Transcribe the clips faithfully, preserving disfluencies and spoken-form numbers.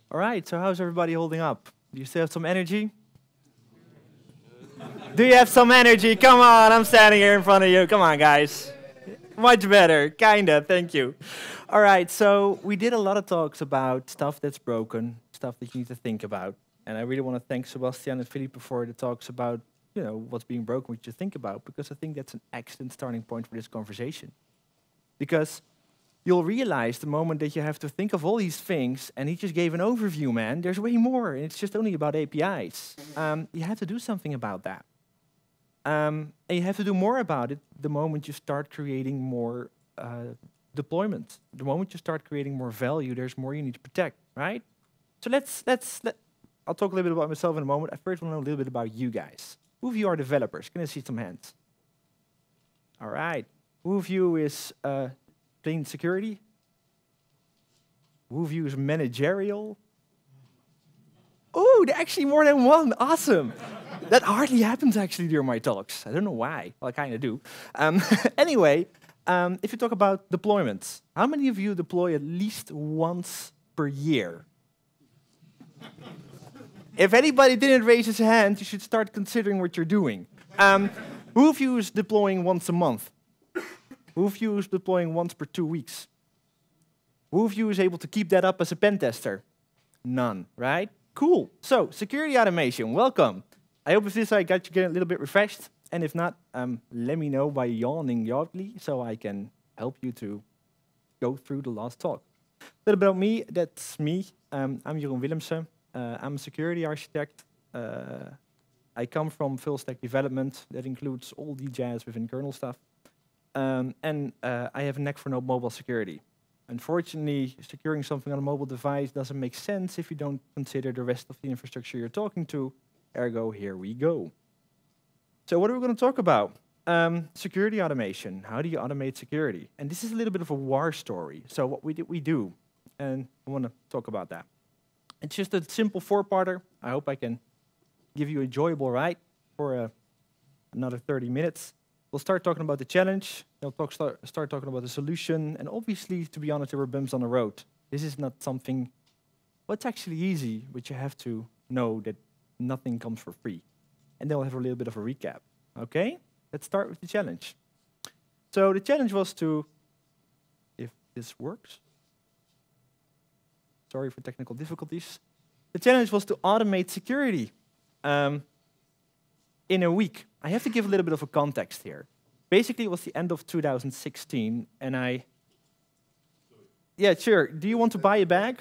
All right, so how's everybody holding up? Do you still have some energy? Do you have some energy? Come on, I'm standing here in front of you. Come on, guys. Much better, kinda, thank you. All right, so we did a lot of talks about stuff that's broken, stuff that you need to think about. And I really want to thank Sebastian and Philippe for the talks about, you know, what's being broken, what you think about, because I think that's an excellent starting point for this conversation. Because you'll realize the moment that you have to think of all these things, and he just gave an overview, man, there's way more, and it's just only about A P Is. Um, you have to do something about that. Um, and you have to do more about it the moment you start creating more uh, deployment. The moment you start creating more value, there's more you need to protect, right? So let's, let's, let, I'll talk a little bit about myself in a moment. I first want to know a little bit about you guys. Who of you are developers? Can I see some hands? All right. Who of you is uh, plain security? Who of you is managerial? Oh, there are actually more than one. Awesome. That hardly happens actually during my talks. I don't know why. Well, I kind of do. Um, anyway, um, if you talk about deployments, how many of you deploy at least once per year? If anybody didn't raise his hand, you should start considering what you're doing. Um, who of you is deploying once a month? Who of you is deploying once per two weeks? Who of you is able to keep that up as a pen tester? None, right? Cool. So, security automation, welcome. I hope with this I got you getting a little bit refreshed. And if not, um, let me know by yawning loudly so I can help you to go through the last talk. A little bit about me, that's me. Um, I'm Jeroen Willemsen. Uh, I'm a security architect. Uh, I come from full stack development. That includes all the jazz within kernel stuff. Um, and uh, I have a knack for no mobile security. Unfortunately, securing something on a mobile device doesn't make sense if you don't consider the rest of the infrastructure you're talking to. Ergo, here we go. So what are we going to talk about? Um, security automation. How do you automate security? And this is a little bit of a war story. So what we did we do, and I want to talk about that. It's just a simple four-parter. I hope I can give you an enjoyable ride for uh, another thirty minutes. We'll start talking about the challenge. We'll talk, start, start talking about the solution. And obviously, to be honest, there were bumps on the road. This is not something, well, it's actually easy, but you have to know that nothing comes for free. And then we'll have a little bit of a recap. Okay? Let's start with the challenge. So the challenge was to, if this works, sorry for technical difficulties. The challenge was to automate security um, in a week. I have to give a little bit of a context here. Basically, it was the end of two thousand sixteen, and I... Yeah, sure. Do you want to buy a bag?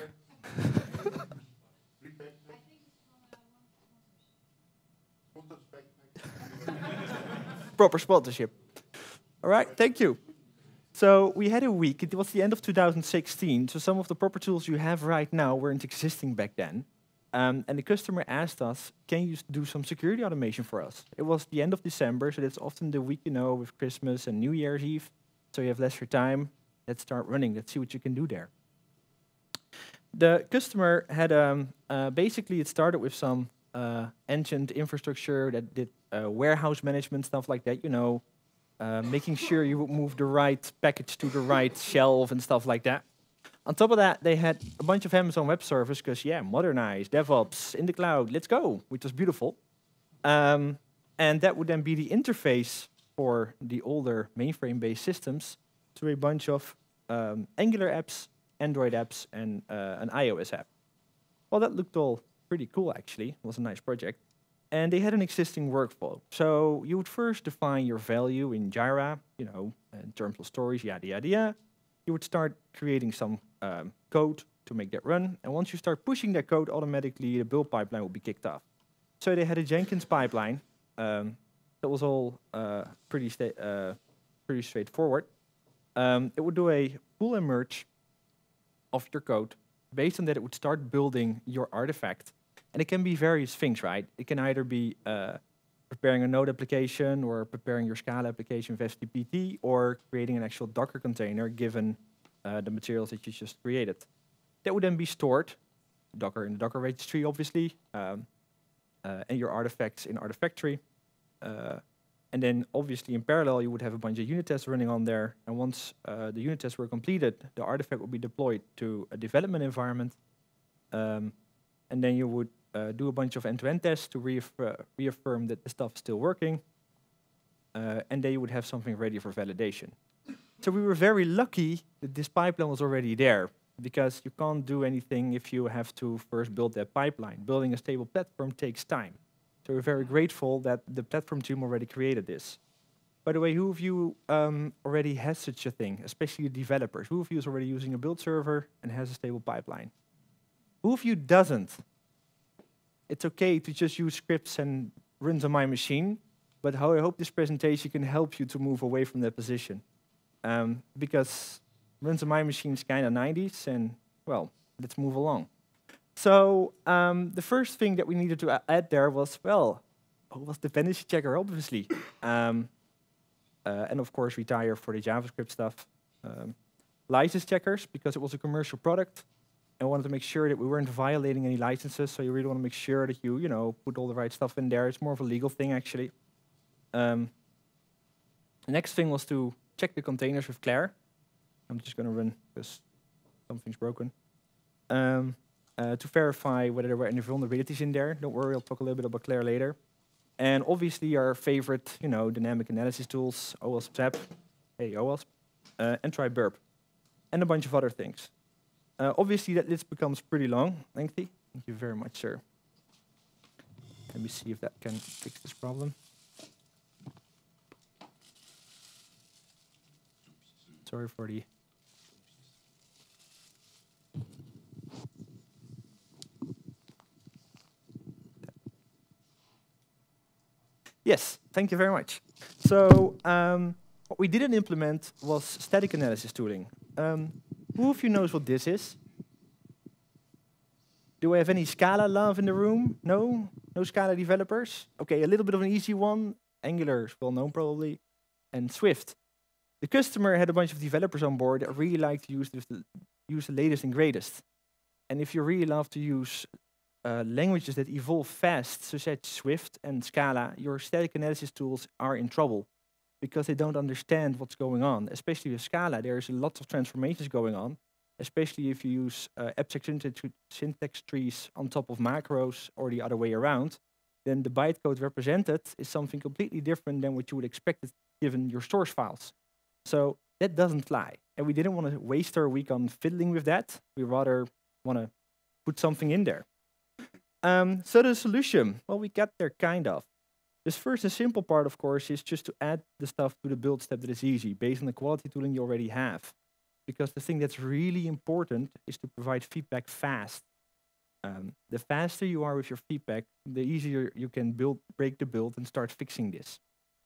Proper sponsorship. All right, thank you. So we had a week. It was the end of two thousand sixteen, so some of the proper tools you have right now weren't existing back then. Um, and the customer asked us, can you do some security automation for us? It was the end of December, so that's often the week, you know, with Christmas and New Year's Eve. So you have lesser time. Let's start running. Let's see what you can do there. The customer had, um, uh, basically it started with some uh, ancient infrastructure that did uh, warehouse management, stuff like that, you know, uh, making sure you would move the right package to the right shelf and stuff like that. On top of that, they had a bunch of Amazon Web Services because, yeah, modernize, DevOps, in the cloud, let's go, which was beautiful. Um, and that would then be the interface for the older mainframe-based systems to a bunch of um, Angular apps, Android apps, and uh, an iOS app. Well, that looked all pretty cool, actually. It was a nice project. And they had an existing workflow. So you would first define your value in Jira, you know, in terms of stories, yada, yada, yada. You would start creating some um, code to make that run. And once you start pushing that code, automatically the build pipeline will be kicked off. So they had a Jenkins pipeline. Um, that was all uh, pretty, uh, pretty straightforward. Um, it would do a pull and merge of your code. Based on that, it would start building your artifact. And it can be various things, right? It can either be uh, preparing a Node application or preparing your Scala application with S T P T or creating an actual Docker container given uh, the materials that you just created. That would then be stored, Docker in the Docker registry, obviously, um, uh, and your artifacts in Artifactory. Uh, and then, obviously, in parallel, you would have a bunch of unit tests running on there. And once uh, the unit tests were completed, the artifact would be deployed to a development environment. Um, and then you would uh, do a bunch of end-to-end tests to reaffir reaffirm that the stuff is still working. Uh, and then you would have something ready for validation. So we were very lucky that this pipeline was already there, because you can't do anything if you have to first build that pipeline. Building a stable platform takes time. So we're very grateful that the platform team already created this. By the way, who of you um, already has such a thing, especially the developers? Who of you is already using a build server and has a stable pipeline? Who of you doesn't? It's okay to just use scripts and runs on my machine, but how I hope this presentation can help you to move away from that position. Um, because runs on my machine is kind of nineties, and well, let's move along. So um, the first thing that we needed to add there was, well, was dependency checker, obviously. Um, uh, and of course, retire for the JavaScript stuff. Um, license checkers, because it was a commercial product. And wanted to make sure that we weren't violating any licenses, so you really want to make sure that you, you know, put all the right stuff in there. It's more of a legal thing, actually. Um, the next thing was to check the containers with Claire. I'm just going to run because something's broken. Um, uh, to verify whether there were any vulnerabilities in there. Don't worry, I'll talk a little bit about Claire later. And obviously our favorite, you know, dynamic analysis tools, OWASP Zap, hey OWASP, uh, and try burp, and a bunch of other things. Uh, obviously that list becomes pretty long, lengthy. Thank you very much, sir. Let me see if that can fix this problem. Sorry for the... Yes, thank you very much. So um, what we didn't implement was static analysis tooling. Um, who of you knows what this is? Do I have any Scala love in the room? No? No Scala developers? Okay, a little bit of an easy one. Angular is well known probably. And Swift. The customer had a bunch of developers on board that really like to use the, use the latest and greatest. And if you really love to use uh, languages that evolve fast, such as Swift and Scala, your static analysis tools are in trouble because they don't understand what's going on. Especially with Scala, there's lots of transformations going on, especially if you use uh, abstract syntax, syntax trees on top of macros or the other way around. Then the bytecode represented is something completely different than what you would expect given your source files. So that doesn't fly. And we didn't want to waste our week on fiddling with that. We rather want to put something in there. Um, so the solution, well, we got there kind of. This first and simple part, of course, is just to add the stuff to the build step that is easy, based on the quality tooling you already have. Because the thing that's really important is to provide feedback fast. Um, the faster you are with your feedback, the easier you can build, break the build and start fixing this.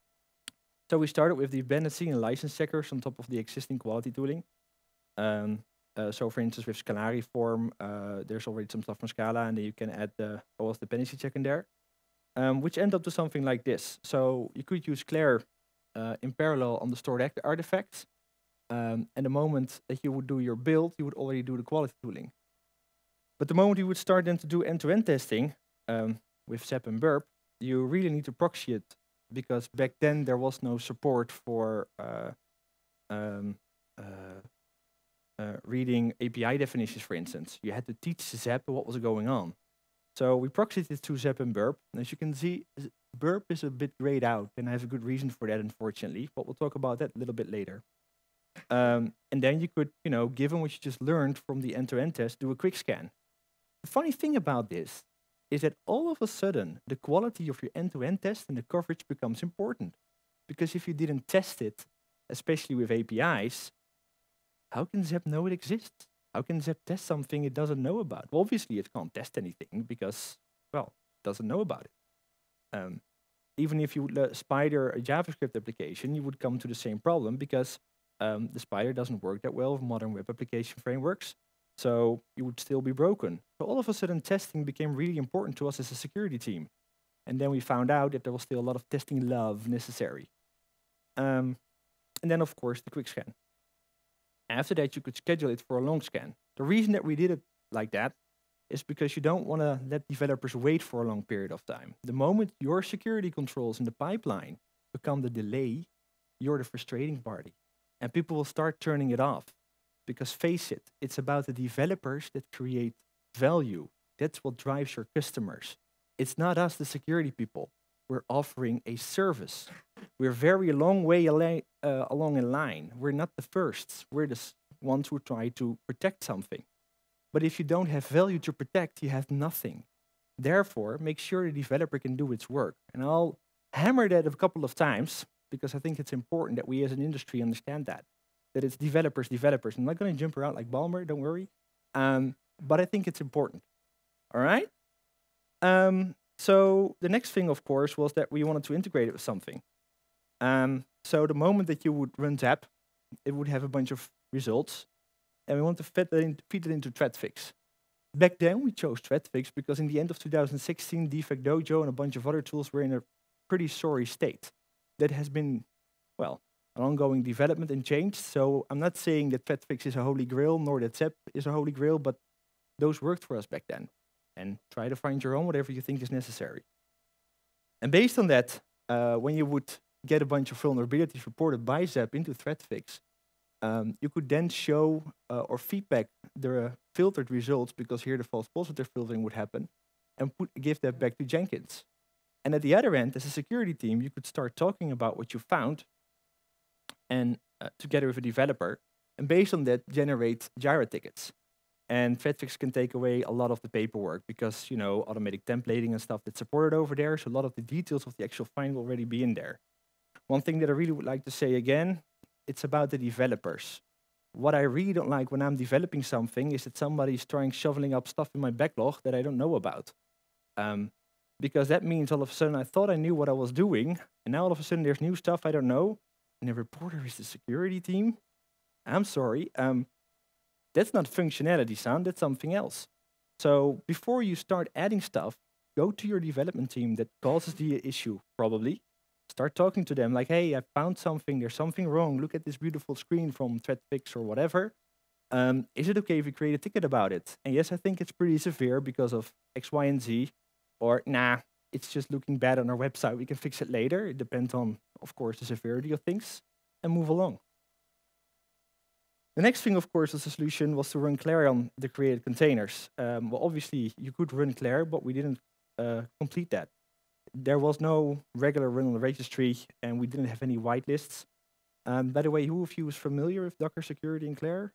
So we started with the dependency and license checkers on top of the existing quality tooling. Um, uh, so for instance, with Scalariform, uh, there's already some stuff from Scala, and then you can add the OWASP dependency check in there, um, which end up to something like this. So you could use Claire uh, in parallel on the stored artifacts. Um, and the moment that you would do your build, you would already do the quality tooling. But the moment you would start then to do end-to-end testing um, with Zap and Burp, you really need to proxy it, because back then there was no support for uh, um, uh, uh, reading A P I definitions, for instance. You had to teach Zap what was going on. So we proxied it to Zap and Burp. And as you can see, Burp is a bit grayed out, and I have a good reason for that, unfortunately. But we'll talk about that a little bit later. Um, and then you could, you know, given what you just learned from the end-to-end test, do a quick scan. The funny thing about this is that all of a sudden, the quality of your end-to-end test and the coverage becomes important. Because if you didn't test it, especially with A P Is, how can Zap know it exists? How can Zap test something it doesn't know about? Well, obviously, it can't test anything because, well, it doesn't know about it. Um, even if you would uh, spider a JavaScript application, you would come to the same problem because um, the spider doesn't work that well with modern web application frameworks. So you would still be broken. So all of a sudden, testing became really important to us as a security team. And then we found out that there was still a lot of testing love necessary. Um, and then, of course, the quick scan. After that, you could schedule it for a long scan. The reason that we did it like that is because you don't want to let developers wait for a long period of time. The moment your security controls in the pipeline become the delay, you're the frustrating party. And people will start turning it off. Because face it, it's about the developers that create value. That's what drives your customers. It's not us, the security people. We're offering a service. We're very long way ala uh, along in line. We're not the firsts. We're the s ones who try to protect something. But if you don't have value to protect, you have nothing. Therefore, make sure the developer can do its work. And I'll hammer that a couple of times, because I think it's important that we as an industry understand that. That it's developers, developers. I'm not going to jump around like Balmer, don't worry. Um, but I think it's important. All right? Um, so the next thing, of course, was that we wanted to integrate it with something. Um, so the moment that you would run Zap, it would have a bunch of results. And we want to feed that, in, feed it into ThreatFix. Back then, we chose ThreatFix because in the end of two thousand sixteen, Defect Dojo and a bunch of other tools were in a pretty sorry state. That has been, well, an ongoing development and change. So I'm not saying that ThreatFix is a holy grail, nor that Zap is a holy grail, but those worked for us back then. And try to find your own, whatever you think is necessary. And based on that, uh, when you would get a bunch of vulnerabilities reported by Zap into ThreatFix, um, you could then show uh, or feedback the uh, filtered results, because here the false positive filtering would happen, and put, give that back to Jenkins. And at the other end, as a security team, you could start talking about what you found, and uh, together with a developer, and based on that, generate Jira tickets. And ThreatFix can take away a lot of the paperwork because, you know, automatic templating and stuff that's supported over there. So a lot of the details of the actual find will already be in there. One thing that I really would like to say again, it's about the developers. What I really don't like when I'm developing something is that somebody's trying shoveling up stuff in my backlog that I don't know about. Um, because that means all of a sudden I thought I knew what I was doing, and now all of a sudden there's new stuff I don't know, and the reporter is the security team. I'm sorry. Um, That's not functionality, son, that's something else. So before you start adding stuff, go to your development team that causes the issue, probably. Start talking to them like, hey, I found something, there's something wrong. Look at this beautiful screen from ThreatFix or whatever. Um, is it okay if we create a ticket about it? And yes, I think it's pretty severe because of X, Y, and Z. Or, nah, it's just looking bad on our website. We can fix it later. It depends on, of course, the severity of things. And move along. The next thing, of course, as a solution was to run Clair on the created containers. Um, well, obviously, you could run Clair, but we didn't uh, complete that. There was no regular run on the registry, and we didn't have any whitelists. Um, by the way, who of you is familiar with Docker security in Clair?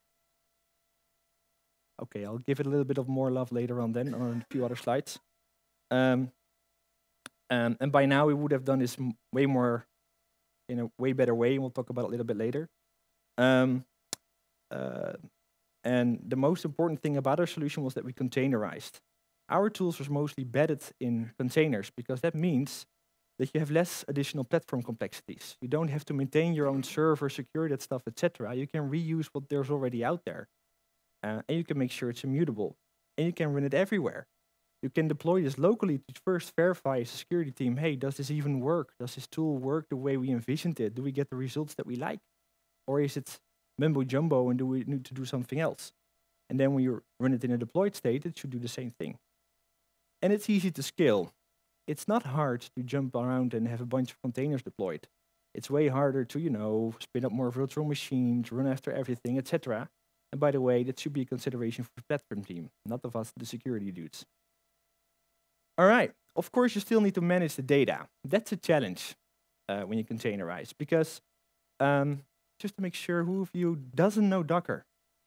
Okay, I'll give it a little bit of more love later on then, on a few other slides. Um, um, and by now, we would have done this m way more, in a way better way, and we'll talk about it a little bit later. Um, Uh, and the most important thing about our solution was that we containerized. Our tools was mostly embedded in containers, because that means that you have less additional platform complexities. You don't have to maintain your own server, secure that stuff, et cetera. You can reuse what there's already out there. Uh, and you can make sure it's immutable. And you can run it everywhere. You can deploy this locally to first verify as a security team, hey, does this even work? Does this tool work the way we envisioned it? Do we get the results that we like? Or is it mumbo jumbo and do we need to do something else? And then when you run it in a deployed state, it should do the same thing. And it's easy to scale. It's not hard to jump around and have a bunch of containers deployed. It's way harder to, you know, spin up more virtual machines, run after everything, et cetera. And by the way, that should be a consideration for the platform team, not of us, the security dudes. All right, of course, you still need to manage the data. That's a challenge uh, when you containerize, because um, just to make sure, who of you doesn't know Docker?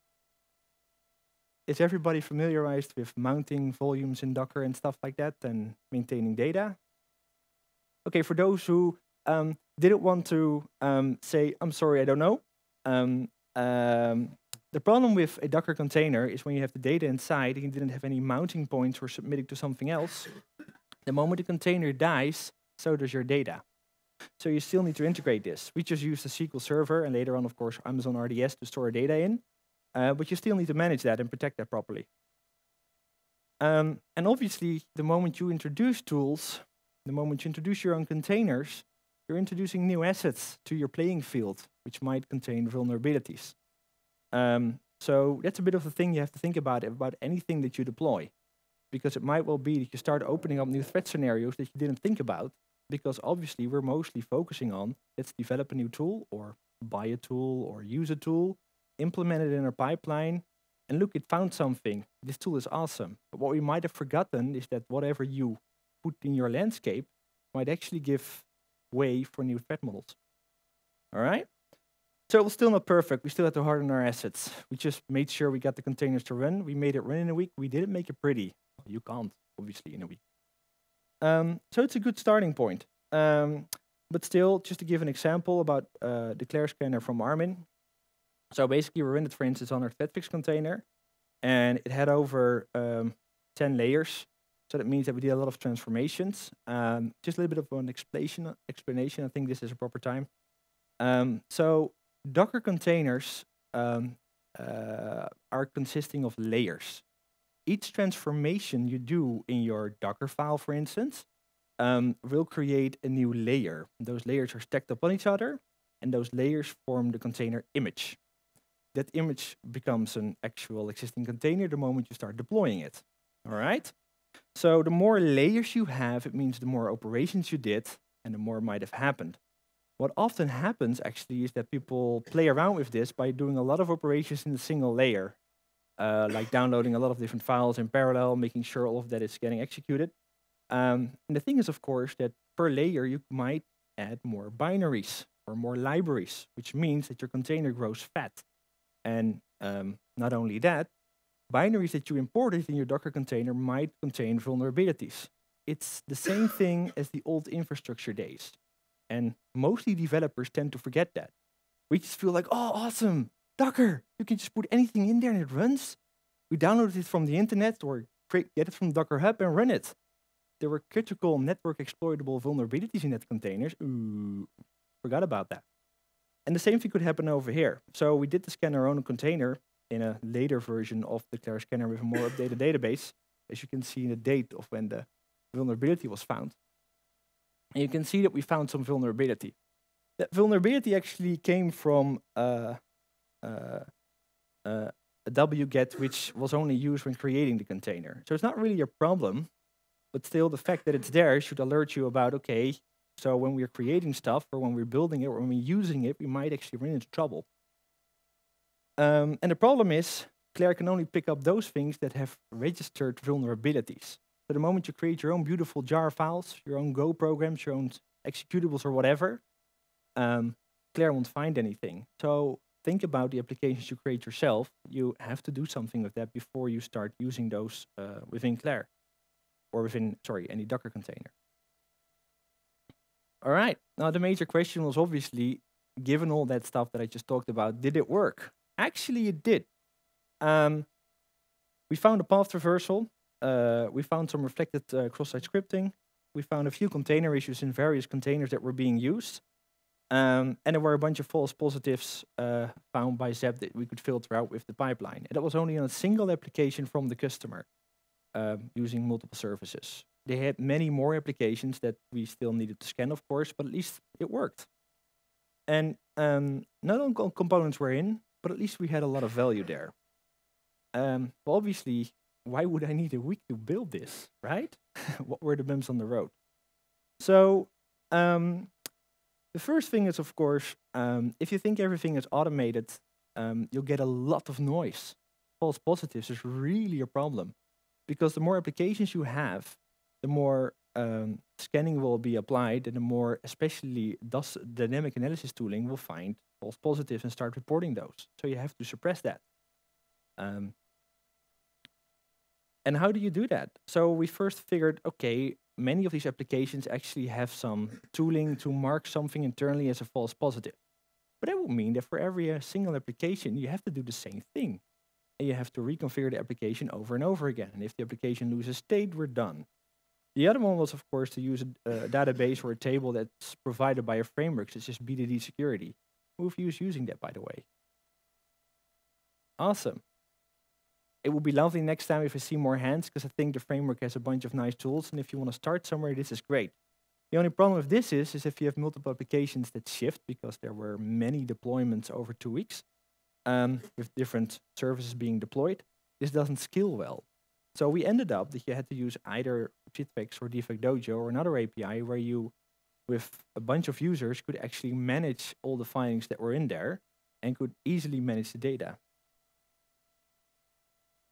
Is everybody familiarized with mounting volumes in Docker and stuff like that and maintaining data? Okay, for those who um, didn't want to um, say, I'm sorry, I don't know. Um, um, the problem with a Docker container is when you have the data inside and you didn't have any mounting points or submitting to something else, the moment the container dies, so does your data. So you still need to integrate this. We just use the S Q L Server and later on, of course, Amazon R D S to store data in. Uh, but you still need to manage that and protect that properly. Um, and obviously, the moment you introduce tools, the moment you introduce your own containers, you're introducing new assets to your playing field, which might contain vulnerabilities. Um, so that's a bit of the thing you have to think about, about anything that you deploy. Because it might well be that you start opening up new threat scenarios that you didn't think about, because obviously we're mostly focusing on, let's develop a new tool, or buy a tool, or use a tool, implement it in our pipeline, and look, it found something. This tool is awesome. But what we might have forgotten is that whatever you put in your landscape might actually give way for new threat models. All right? So it was still not perfect. We still had to harden our assets. We just made sure we got the containers to run. We made it run in a week. We didn't make it pretty. You can't, obviously, in a week. Um, so it's a good starting point. Um, but still, just to give an example about uh, the Clair scanner from Armin. So basically, we ran it, for instance, on our ThreatFix container. And it had over um, ten layers. So that means that we did a lot of transformations. Um, just a little bit of an explanation. explanation. I think this is a proper time. Um, so Docker containers um, uh, are consisting of layers. Each transformation you do in your Docker file, for instance, um, will create a new layer. Those layers are stacked upon each other, and those layers form the container image. That image becomes an actual existing container the moment you start deploying it. All right? So the more layers you have, it means the more operations you did, and the more might have happened. What often happens, actually, is that people play around with this by doing a lot of operations in a single layer, uh, like downloading a lot of different files in parallel, making sure all of that is getting executed. Um, and the thing is, of course, that per layer, you might add more binaries or more libraries, which means that your container grows fat. And um, not only that, binaries that you imported in your Docker container might contain vulnerabilities. It's the same thing as the old infrastructure days. And mostly developers tend to forget that. We just feel like, oh, awesome, Docker, you can just put anything in there and it runs. We downloaded it from the internet or get it from Docker Hub and run it. There were critical network exploitable vulnerabilities in that containers. Ooh, forgot about that. And the same thing could happen over here. So we did the scan our own container in a later version of the Clair scanner with a more updated database. As you can see in the date of when the vulnerability was found. And you can see that we found some vulnerability. That vulnerability actually came from uh, uh, uh, a wget which was only used when creating the container. So it's not really a problem, but still the fact that it's there should alert you about, okay, so when we're creating stuff or when we're building it or when we're using it, we might actually run into trouble. Um, and the problem is, Clair can only pick up those things that have registered vulnerabilities. So the moment you create your own beautiful jar files, your own Go programs, your own executables or whatever, um, Clair won't find anything. So think about the applications you create yourself. You have to do something with that before you start using those uh, within Clair. Or within, sorry, any Docker container. All right, now the major question was obviously, given all that stuff that I just talked about, did it work? Actually, it did. Um, we found a path traversal. Uh, we found some reflected uh, cross-site scripting. We found a few container issues in various containers that were being used. Um, and there were a bunch of false positives uh, found by Zep that we could filter out with the pipeline. And that was only on a single application from the customer uh, using multiple services. They had many more applications that we still needed to scan, of course, but at least it worked. And um, not all components were in, but at least we had a lot of value there. Um, well, obviously, why would I need a week to build this, right? What were the bumps on the road? So um, the first thing is, of course, um, if you think everything is automated, um, you'll get a lot of noise. False positives is really a problem because the more applications you have, the more um, scanning will be applied and the more especially DAS dynamic analysis tooling will find false positives and start reporting those. So you have to suppress that. Um, and how do you do that? So we first figured, okay, many of these applications actually have some tooling to mark something internally as a false positive. But that would mean that for every uh, single application, you have to do the same thing. And you have to reconfigure the application over and over again. And if the application loses state, we're done. The other one was, of course, to use a, a database or a table that's provided by a framework, such as B D D security. We've used using that, by the way. Awesome. It would be lovely next time if I see more hands, because I think the framework has a bunch of nice tools, and if you want to start somewhere, this is great. The only problem with this is, is if you have multiple applications that shift, because there were many deployments over two weeks, um, with different services being deployed, this doesn't scale well. So we ended up that you had to use either Jitfix or Defect Dojo or another A P I where you, with a bunch of users, could actually manage all the findings that were in there and could easily manage the data.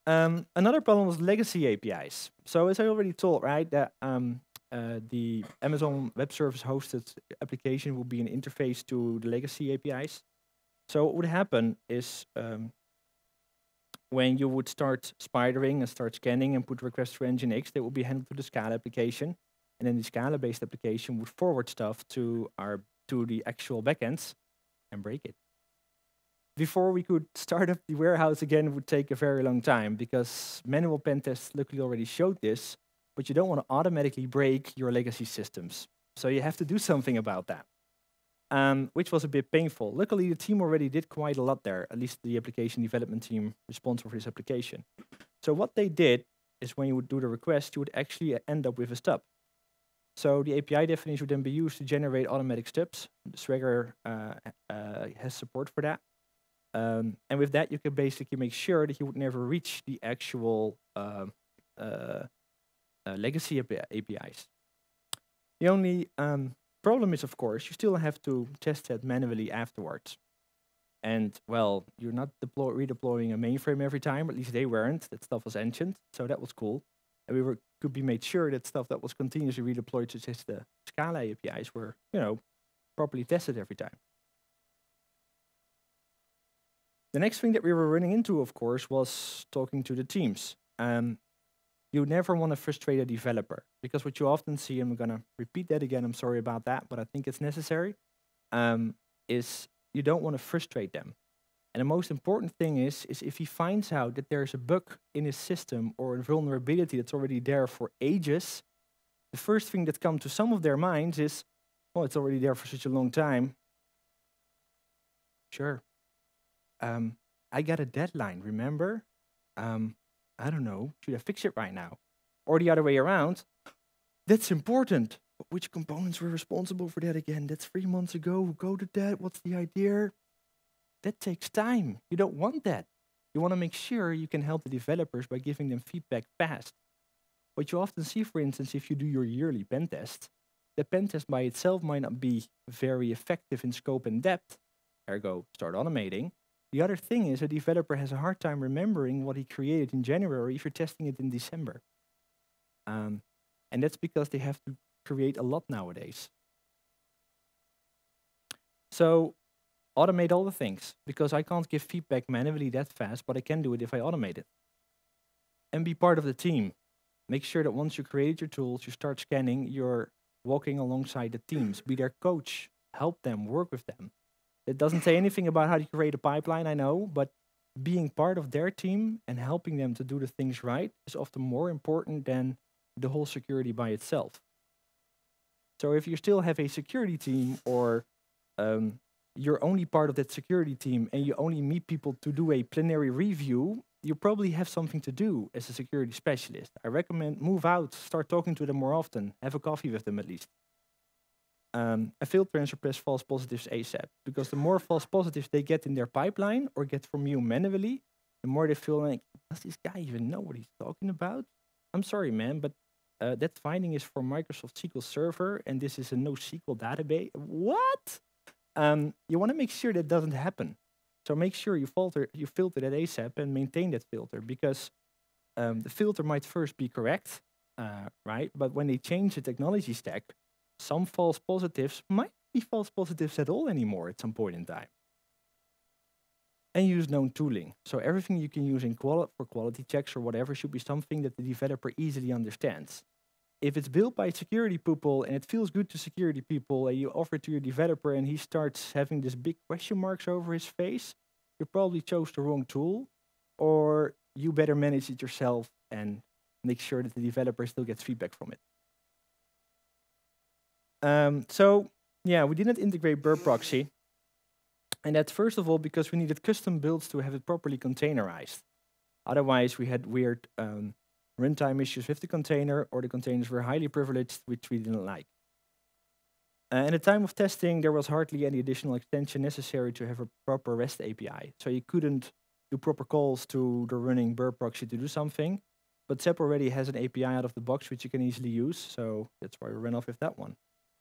Um, another problem was legacy A P Is. So as I already told, right, that um, uh, the Amazon Web Service hosted application will be an interface to the legacy A P Is. So what would happen is um, when you would start spidering and start scanning and put requests through Nginx, they will be handled to the Scala application, and then the Scala-based application would forward stuff to our to the actual backends and break it. Before we could start up the warehouse again, it would take a very long time because manual pen tests luckily already showed this, but you don't want to automatically break your legacy systems. So you have to do something about that, um, which was a bit painful. Luckily, the team already did quite a lot there, at least the application development team responsible for this application. So what they did is when you would do the request, you would actually end up with a stub. So the A P I definition would then be used to generate automatic stubs. Swagger uh, uh, has support for that. Um, and with that, you can basically make sure that you would never reach the actual uh, uh, uh, legacy A P Is. The only um, problem is, of course, you still have to test that manually afterwards. And, well, you're not deploy redeploying a mainframe every time, at least they weren't. That stuff was ancient, so that was cool. And we were could be made sure that stuff that was continuously redeployed to just the Scala A P Is were, you know, properly tested every time. The next thing that we were running into, of course, was talking to the teams. Um, you never want to frustrate a developer, because what you often see, and I'm going to repeat that again, I'm sorry about that, but I think it's necessary, um, is you don't want to frustrate them. And the most important thing is, is if he finds out that there's a bug in his system or a vulnerability that's already there for ages, the first thing that comes to some of their minds is, well, it's already there for such a long time. Sure. Um, I got a deadline, remember? Um, I don't know, should I fix it right now? Or the other way around, that's important. But which components were responsible for that again? That's three months ago, who coded that? What's the idea? That takes time. You don't want that. You want to make sure you can help the developers by giving them feedback fast. What you often see, for instance, if you do your yearly pen test, the pen test by itself might not be very effective in scope and depth, ergo start automating. The other thing is a developer has a hard time remembering what he created in January if you're testing it in December. Um, and that's because they have to create a lot nowadays. So automate all the things, because I can't give feedback manually that fast, but I can do it if I automate it. And be part of the team. Make sure that once you create your tools, you start scanning, you're walking alongside the teams. Be their coach, help them, work with them. It doesn't say anything about how to create a pipeline, I know, but being part of their team and helping them to do the things right is often more important than the whole security by itself. So if you still have a security team, or um, you're only part of that security team and you only meet people to do a plenary review, you probably have something to do as a security specialist. I recommend move out, start talking to them more often, have a coffee with them at least. Um, and filter and suppress false positives ASAP, because the more false positives they get in their pipeline or get from you manually, the more they feel like, does this guy even know what he's talking about? I'm sorry, man, but uh, that finding is for Microsoft S Q L Server, and this is a NoSQL database. What? Um, you want to make sure that doesn't happen. So make sure you filter, you filter that ASAP and maintain that filter, because um, the filter might first be correct, uh, right? But when they change the technology stack, some false positives might be false positives at all anymore at some point in time. And use known tooling. So everything you can use in quali for quality checks or whatever should be something that the developer easily understands. If it's built by security people and it feels good to security people and you offer it to your developer and he starts having this big question marks over his face, you probably chose the wrong tool, or you better manage it yourself and make sure that the developer still gets feedback from it. Um, so, yeah, we didn't integrate burp proxy. And that's first of all because we needed custom builds to have it properly containerized. Otherwise, we had weird um, runtime issues with the container, or the containers were highly privileged, which we didn't like. Uh, at the time of testing, there was hardly any additional extension necessary to have a proper REST A P I. So you couldn't do proper calls to the running burp proxy to do something. But SAP already has an A P I out of the box, which you can easily use. So that's why we ran off with that one.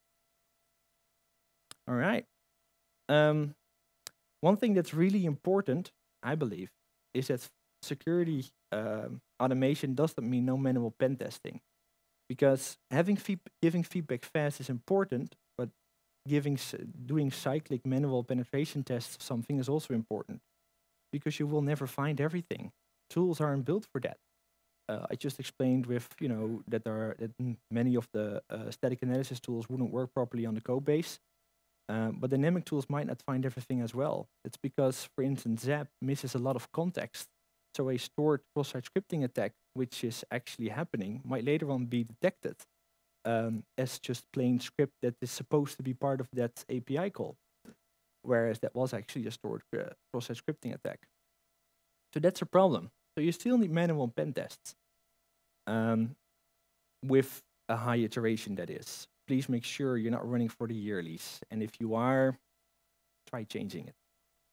All right. Um, one thing that's really important, I believe, is that security um, automation doesn't mean no manual pen testing, because having feed giving feedback fast is important, but giving s- doing cyclic manual penetration tests of something is also important, because you will never find everything. Tools aren't built for that. Uh, I just explained with you know that there are that m- many of the uh, static analysis tools wouldn't work properly on the code base, um, but dynamic tools might not find everything as well. It's because, for instance, Zap misses a lot of context. So a stored cross-site scripting attack, which is actually happening, might later on be detected um, as just plain script that is supposed to be part of that A P I call, whereas that was actually a stored uh, cross-site scripting attack. So that's a problem. So you still need manual pen tests um, with a high iteration, that is. Please make sure you're not running for the yearlies. And if you are, try changing it.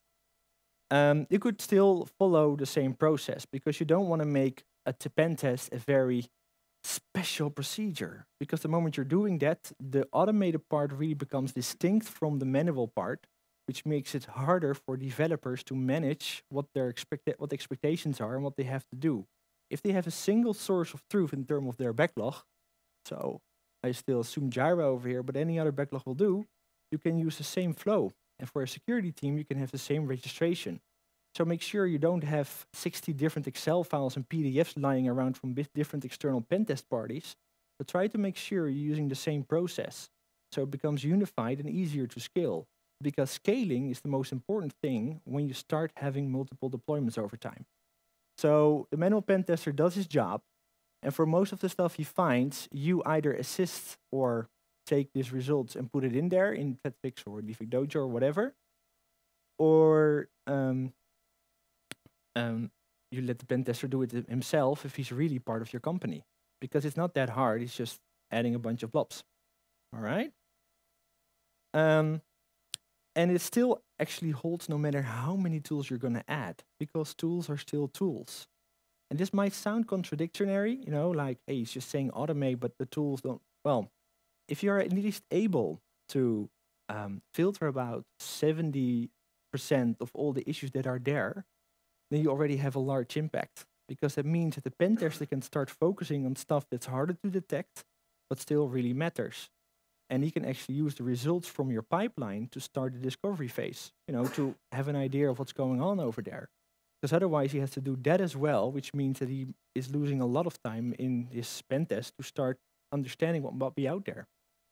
Um, you could still follow the same process, because you don't want to make a t- pen test a very special procedure. Because the moment you're doing that, the automated part really becomes distinct from the manual part, which makes it harder for developers to manage what their expect what the expectations are and what they have to do. If they have a single source of truth in terms of their backlog, so I still assume Jira over here, but any other backlog will do, you can use the same flow. And for a security team, you can have the same registration. So make sure you don't have sixty different Excel files and P D Fs lying around from bit- different external pen test parties, but try to make sure you're using the same process so it becomes unified and easier to scale. Because scaling is the most important thing when you start having multiple deployments over time. So the manual pen tester does his job, and for most of the stuff he finds, you either assist or take these results and put it in there in FedFix or Defect Dojo or whatever, or um, um, you let the pen tester do it himself if he's really part of your company, because it's not that hard. It's just adding a bunch of blobs. All right. Um, and it still actually holds no matter how many tools you're going to add, because tools are still tools. And this might sound contradictory, you know, like, hey, he's just saying automate, but the tools don't. Well, if you're at least able to um, filter about seventy percent of all the issues that are there, then you already have a large impact, because that means that the pen tester can start focusing on stuff that's harder to detect, but still really matters. And he can actually use the results from your pipeline to start the discovery phase, you know, to have an idea of what's going on over there. Because otherwise he has to do that as well, which means that he is losing a lot of time in his pen test to start understanding what might be out there.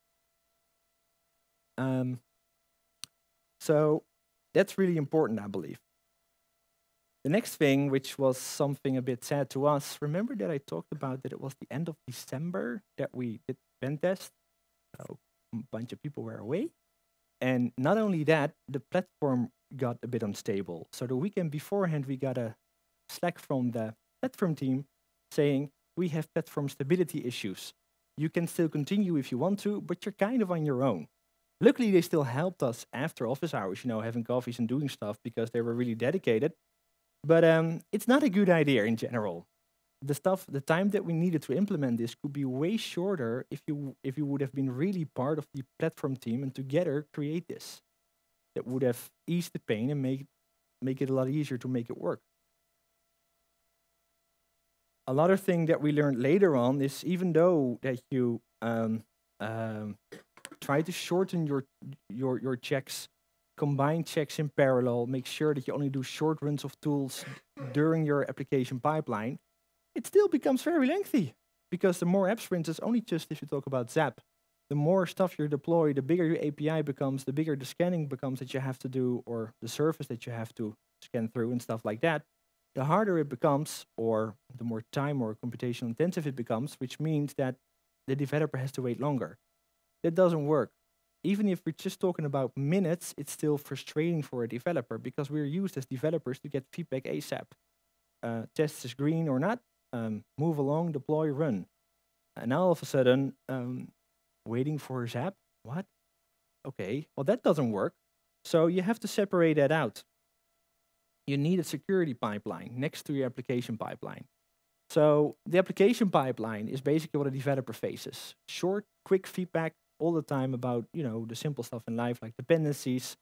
Um, so that's really important, I believe. The next thing, which was something a bit sad to us, remember that I talked about that it was the end of December that we did pen test? So a bunch of people were away. And not only that, the platform got a bit unstable. So the weekend beforehand, we got a Slack from the platform team saying, we have platform stability issues. You can still continue if you want to, but you're kind of on your own. Luckily, they still helped us after office hours, you know, having coffees and doing stuff, because they were really dedicated. But um, it's not a good idea in general. The stuff, the time that we needed to implement this could be way shorter if you if you would have been really part of the platform team and together create this. That would have eased the pain and make make it a lot easier to make it work. Another thing that we learned later on is, even though that you um, um, try to shorten your your your checks, combine checks in parallel, make sure that you only do short runs of tools during your application pipeline, it still becomes very lengthy, because the more app sprints, it's only just if you talk about Zap, the more stuff you deploy, the bigger your A P I becomes, the bigger the scanning becomes that you have to do, or the surface that you have to scan through and stuff like that, the harder it becomes, or the more time or computational intensive it becomes, which means that the developer has to wait longer. That doesn't work. Even if we're just talking about minutes, it's still frustrating for a developer, because we're used as developers to get feedback ASAP. Uh, test is green or not, um, move along, deploy, run. And now all of a sudden, um, waiting for Zap? What? Okay, well that doesn't work. So you have to separate that out. You need a security pipeline next to your application pipeline. So the application pipeline is basically what a developer faces. Short, quick feedback all the time about, you know, the simple stuff in life, like dependencies,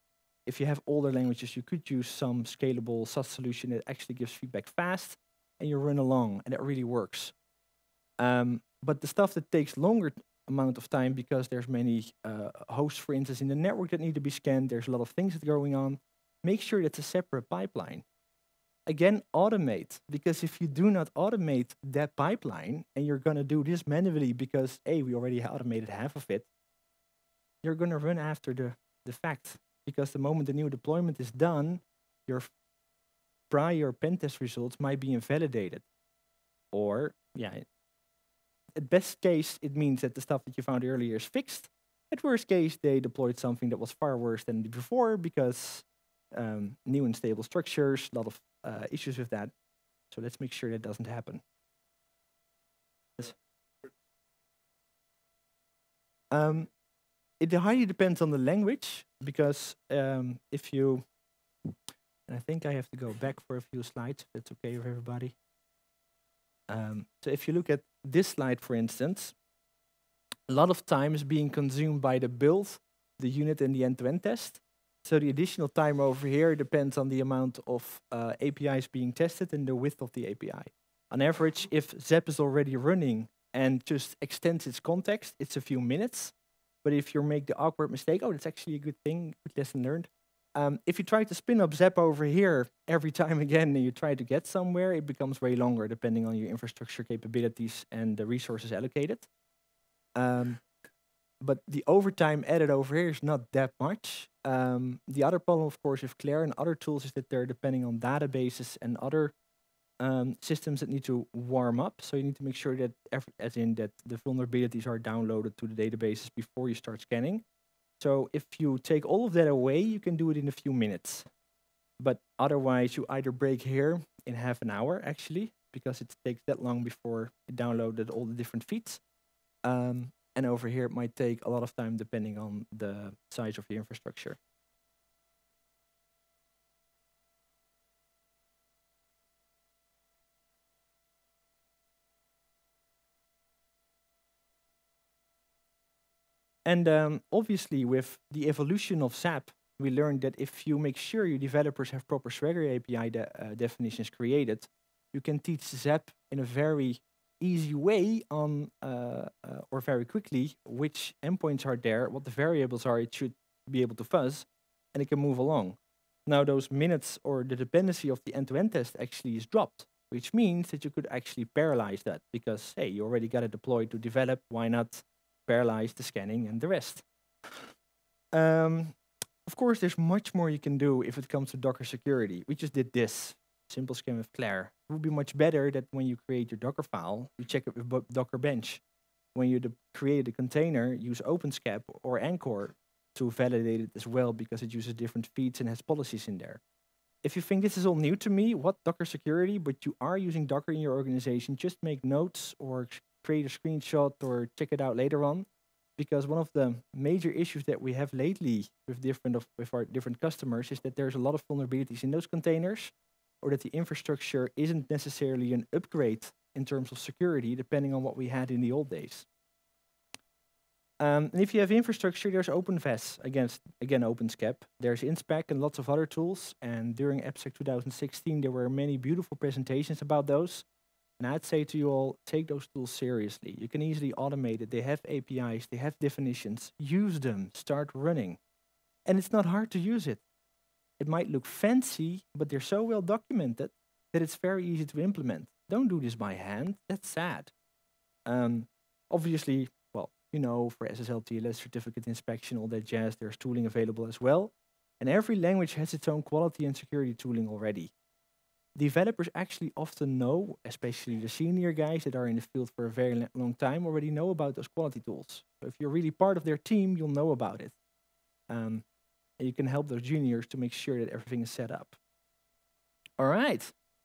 if you have older languages, you could use some scalable SaaS solution that actually gives feedback fast, and you run along, and it really works. Um, but the stuff that takes longer amount of time because there's many uh, hosts, for instance, in the network that need to be scanned, there's a lot of things that are going on, make sure that's a separate pipeline. Again, automate, because if you do not automate that pipeline, and you're gonna do this manually because, A, we already automated half of it, you're gonna run after the, the fact, because the moment the new deployment is done, your prior pen test results might be invalidated. Or, yeah, at best case, it means that the stuff that you found earlier is fixed. At worst case, they deployed something that was far worse than before because um, new and stable structures, a lot of uh, issues with that. So let's make sure that doesn't happen. Yes. Um, it highly depends on the language, because um, if you, and I think I have to go back for a few slides, if that's okay with everybody. Um, so if you look at this slide, for instance, a lot of time is being consumed by the build, the unit, and the end-to-end test. So the additional time over here depends on the amount of uh, A P Is being tested and the width of the A P I. On average, if Zap is already running and just extends its context, it's a few minutes. But if you make the awkward mistake, oh, that's actually a good thing, good lesson learned. Um, if you try to spin up Zap over here every time again and you try to get somewhere, it becomes way longer depending on your infrastructure capabilities and the resources allocated. Um, but the overtime added over here is not that much. Um, the other problem, of course, with Claire and other tools is that they're depending on databases and other um, systems that need to warm up. So you need to make sure that, every, as in that the vulnerabilities are downloaded to the databases before you start scanning. So if you take all of that away, you can do it in a few minutes. But otherwise, you either break here in half an hour, actually, because it takes that long before it downloaded all the different feeds. Um, and over here, it might take a lot of time depending on the size of the infrastructure. And um, obviously, with the evolution of Zap, we learned that if you make sure your developers have proper Swagger A P I de uh, definitions created, you can teach Zap in a very easy way on, uh, uh, or very quickly, which endpoints are there, what the variables are it should be able to fuzz, and it can move along. Now those minutes or the dependency of the end-to-end test actually is dropped, which means that you could actually parallelize that, because, hey, you already got it deployed to develop, why not parallelize the scanning and the rest? Um, of course, there's much more you can do if it comes to Docker security. We just did this simple scan with Claire. It would be much better that when you create your Docker file, you check it with Docker Bench. When you create a container, use OpenSCAP or Anchor to validate it as well, because it uses different feeds and has policies in there. If you think this is all new to me, what Docker security, but you are using Docker in your organization, just make notes or create a screenshot or check it out later on. Because one of the major issues that we have lately with different of with our different customers is that there's a lot of vulnerabilities in those containers, or that the infrastructure isn't necessarily an upgrade in terms of security, depending on what we had in the old days. Um, and if you have infrastructure, there's OpenVAS, against, again, OpenSCAP. There's InSpec and lots of other tools. And during AppSec two thousand sixteen, there were many beautiful presentations about those. And I'd say to you all, take those tools seriously. You can easily automate it. They have A P Is, they have definitions. Use them, start running. And it's not hard to use it. It might look fancy, but they're so well documented that it's very easy to implement. Don't do this by hand, that's sad. Um, obviously, well, you know, for S S L, T L S, certificate inspection, all that jazz, there's tooling available as well. And every language has its own quality and security tooling already. Developers actually often know, especially the senior guys that are in the field for a very long time, already know about those quality tools. So if you're really part of their team, you'll know about it. Um, and you can help those juniors to make sure that everything is set up. All right.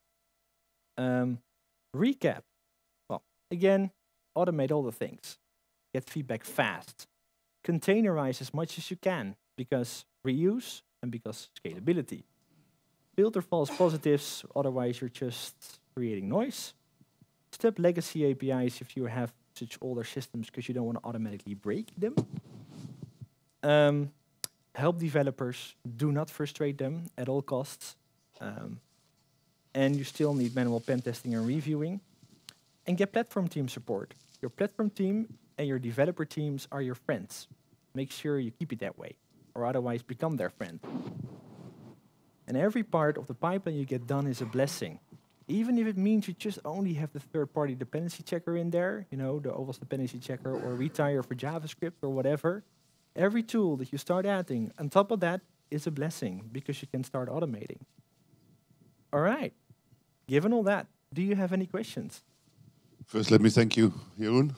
Um, recap. Well, again, automate all the things. Get feedback fast. Containerize as much as you can, because reuse and because scalability. Filter false positives, otherwise you're just creating noise. Stop legacy A P Is if you have such older systems, because you don't want to automatically break them. Um, help developers, do not frustrate them at all costs. Um, and you still need manual pen testing and reviewing. And get platform team support. Your platform team and your developer teams are your friends. Make sure you keep it that way, or otherwise become their friend. And every part of the pipeline you get done is a blessing. Even if it means you just only have the third-party dependency checker in there, you know, the O W A S dependency checker or retire for JavaScript or whatever, every tool that you start adding on top of that is a blessing because you can start automating. All right. Given all that, do you have any questions? First, let me thank you, Jeroen.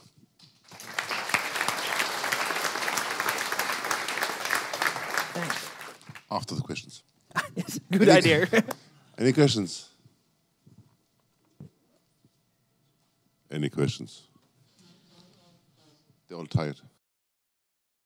Thanks. After the questions. Yes, good any, idea. Any questions? Any questions? They're all tired.